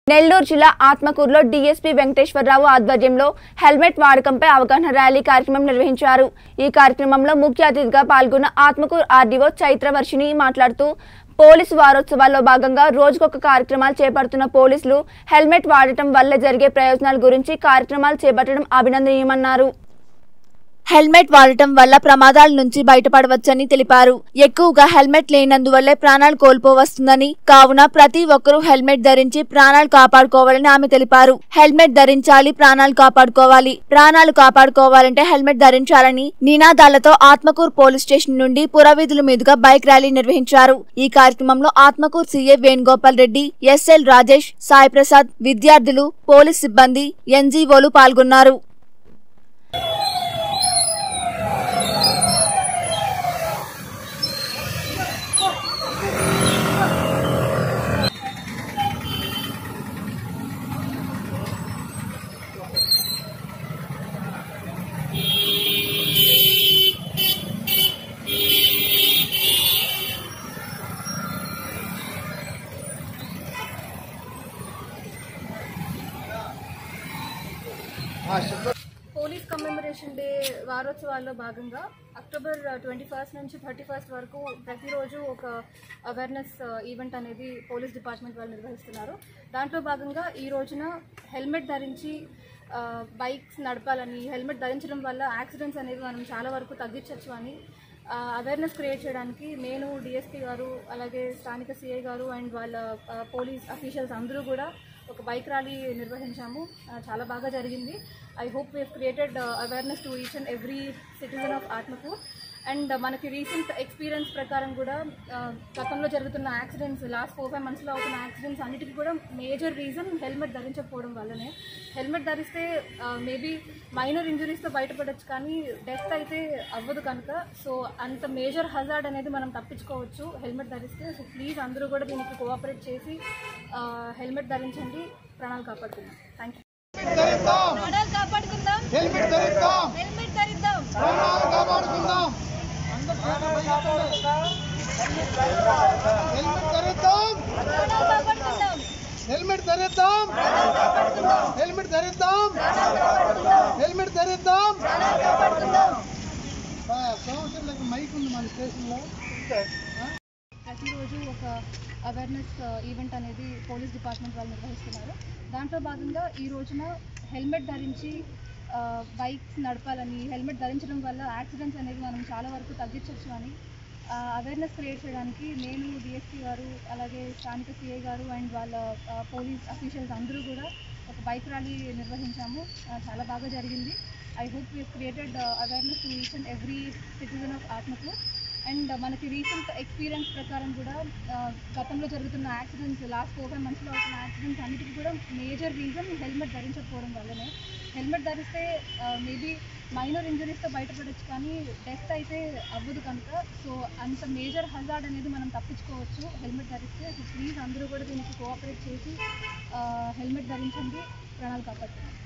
నెల్లూరు జిల్లా ఆత్మకూరులో డీఎస్పీ వెంకటేశ్వరరావు ఆధ్వర్యంలో హెల్మెట్ వాడకంపై అవగాహన ర్యాలీ కార్యక్రమం నిర్వహించారు। ఈ కార్యక్రమంలో ముఖ్య అతిథిగా పాల్గొన్న ఆత్మకూరు ఆర్డీఓ చైత్రవర్షిని మాట్లాడుతూ పోలీసు వారోత్సవాల్లో భాగంగా రోజుకొక కార్యక్రమాలు చేపడుతున్న పోలీసులు హెల్మెట్ వాడటం వల్ల జరిగే ప్రయోజనాల గురించి కార్యక్రమాలు చేపట్టడం అభినందనీయమన్నారు। హెల్మెట్ వాడటం వల్ల ప్రమాదాల నుంచి బయటపడవచ్చని తెలిపారు। ఎక్కువగా హెల్మెట్ లేనందువల్లే ప్రాణాలు కోల్పోవస్తుందని, కావున ప్రతి ఒక్కరూ హెల్మెట్ ధరించి ప్రాణాలు కాపాడుకోవాలని ఆమె తెలిపారు। హెల్మెట్ ధరించాలి, ప్రాణాలు కాపాడుకోవాలి, ప్రాణాలు కాపాడుకోవాలంటే హెల్మెట్ ధరించాలని నినాదాలతో ఆత్మకూరు పోలీస్ స్టేషన్ నుండి పురవీధుల మీదుగా బైక్ ర్యాలీ నిర్వహించారు। ఈ కార్యక్రమంలో ఆత్మకూరు సీఏ వేణుగోపాల్ రెడ్డి, ఎస్ఎల్ రాజేష్, సాయి ప్రసాద్, విద్యార్థులు, పోలీస్ సిబ్బంది, ఎన్జీఓలు పాల్గొన్నారు। పోలీస్ కమెమరేషన్ డే వారోత్సవాల్లో భాగంగా అక్టోబర్ 21 నుంచి 31 వరకు ప్రతిరోజు ఒక అవేర్నెస్ ఈవెంట్ అనేది పోలీస్ డిపార్ట్మెంట్ వాళ్ళు నిర్వహిస్తున్నారు। దాంట్లో భాగంగా ఈ రోజున హెల్మెట్ ధరించి బైక్స్ నడపాలని, హెల్మెట్ ధరించడం వల్ల యాక్సిడెంట్స్ అనేవి మనం చాలా వరకు తగ్గించవచ్చు అని అవేర్నెస్ క్రియేట్ చేయడానికి నేను, డిఎస్పీ గారు, అలాగే స్థానిక సిఐ గారు అండ్ వాళ్ళ పోలీస్ అఫీషియల్స్ అందరూ కూడా ఒక బైక్ ర్యాలీ నిర్వహించాము। చాలా బాగా జరిగింది। I hope we have created awareness to each and every citizen of Atmakur. And మనకి రీసెంట్ ఎక్స్పీరియన్స్ ప్రకారం కూడా గతంలో జరుగుతున్న యాక్సిడెంట్స్, లాస్ట్ 4-5 మంత్స్లో అవుతున్న యాక్సిడెంట్స్ అన్నిటికీ కూడా మేజర్ రీజన్ హెల్మెట్ ధరించకపోవడం వల్లనే। హెల్మెట్ ధరిస్తే మేబీ మైనర్ ఇంజరీస్తో బయటపడవచ్చు, కానీ డెత్ అయితే అవ్వదు కనుక సో అంత మేజర్ హజార్డ్ అనేది మనం తప్పించుకోవచ్చు హెల్మెట్ ధరిస్తే। సో ప్లీజ్ అందరూ కూడా దీనికి కోఆపరేట్ చేసి హెల్మెట్ ధరించండి, ప్రాణాలు కాపాడుకుందాం। Thank you. ప్రాణాలు కాపాడుకుందాం, హెల్మెట్ ధరిద్దాం, హెల్మెట్ ధరిద్దాం, ప్రాణాలు కాపాడుకుందాం, హెల్మెట్ ధరిద్దాం, ప్రాణాలు కాపాడుకుందాం, హెల్మెట్ ధరిద్దాం, హెల్మెట్ ధరిద్దాం, హెల్మెట్ ధరిద్దాం, ప్రాణాలు కాపాడుకుందాం। సంవత్సరాలకు మైక్ ఉంది మన స్టేషన్లో। ప్రతిరోజు ఒక అవేర్నెస్ ఈవెంట్ అనేది పోలీస్ డిపార్ట్మెంట్ వాళ్ళు నిర్వహిస్తున్నారు। దాంట్లో భాగంగా ఈ రోజున హెల్మెట్ ధరించి బైక్స్ నడపాలని, హెల్మెట్ ధరించడం వల్ల యాక్సిడెంట్స్ అనేవి మనం చాలా వరకు తగ్గించవచ్చు అని అవేర్నెస్ క్రియేట్ చేయడానికి నేను, డిఎస్పీ గారు, అలాగే స్థానిక సిఐ గారు అండ్ వాళ్ళ పోలీస్ అఫీషియల్స్ అందరూ కూడా ఒక బైక్ ర్యాలీ నిర్వహించాము। చాలా బాగా జరిగింది। I hope we have created awareness to each and every citizen of Atmakur. And మనకి రీసెంట్ ఎక్స్పీరియన్స్ ప్రకారం కూడా గతంలో జరుగుతున్న యాక్సిడెంట్స్, లాస్ట్ 4-5 మంత్స్లో అవుతున్న యాక్సిడెంట్స్ అన్నిటికీ కూడా మేజర్ రీజన్ హెల్మెట్ ధరించకపోవడం వల్లనే। హెల్మెట్ ధరిస్తే మేబీ మైనర్ ఇంజరీస్తో బయటపడవచ్చు, కానీ డెత్ అయితే అవ్వదు కనుక సో అంత మేజర్ హజార్డ్ అనేది మనం తప్పించుకోవచ్చు హెల్మెట్ ధరిస్తే। సో ప్లీజ్ అందరూ కూడా దీనికి కోఆపరేట్ చేసి హెల్మెట్ ధరించండి, ప్రాణాలు కాపాడుకోండి।